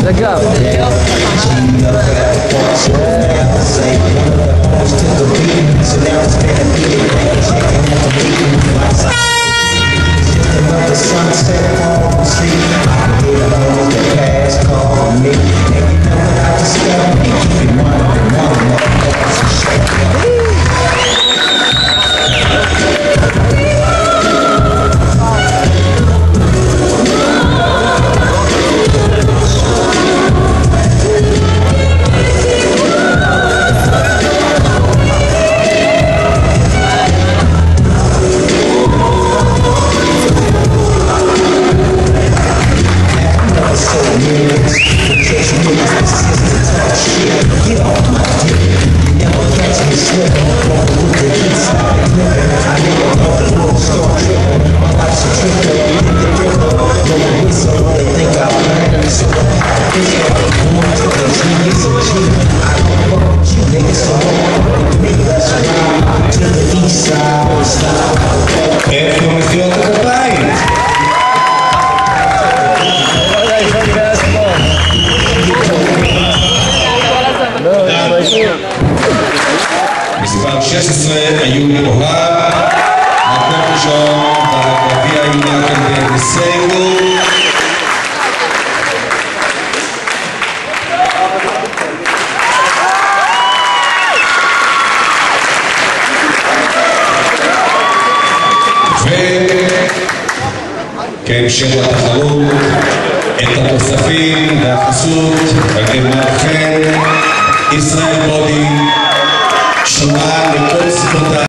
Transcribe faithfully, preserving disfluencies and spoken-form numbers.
Legal. מספר שש עשרה, איולי אוהב, מקום ראשון בגביע היוניאקל בסינגל. וכהמשך לתחרות, את התוספים והחסות, הגמר חן, ישראל בודי, שורה לכל ספורטאי.